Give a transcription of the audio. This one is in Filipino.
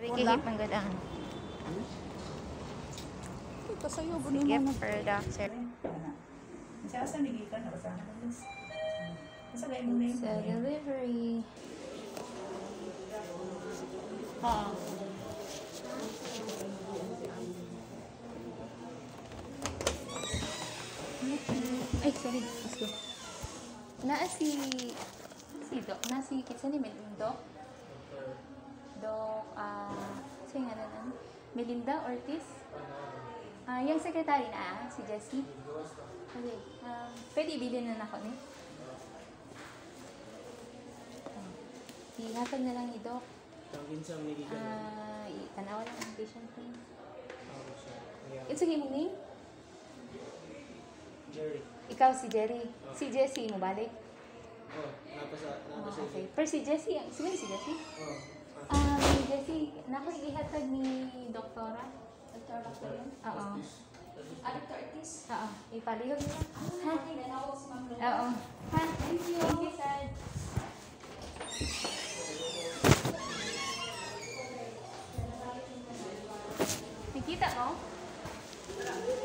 Kihip ang gadaan. Ito sa'yo, Sige, for doctor. Siya sa nagikan, nakasahan ng list. Masagay mo na yun. Sa delivery. Ha. Ay, sorry. Let's go. Doc. Kitsa ni Doc? Doc, sa'yo nga na Melinda Ortiz? Yung secretary na, si Jessie? Okay. Pwede ibilin na ako ni? Ihatag na lang ni Doc. Tanawa lang ang patient name. It's okay mo name? Jerry. Ikaw si Jerry. Si Jessie mo balik? Napasa Okay. Pero si Jessie, sino si Jessie? Si Jessie, naku ihatag ni Doktora? Doktor yun? Oo. Dr. Ortiz. Oo. Ipalihog niya. Ha? Nanawag si Ma'am Lola. Oo. Ha? Thank you. Thank you, Sad. Nakita mo?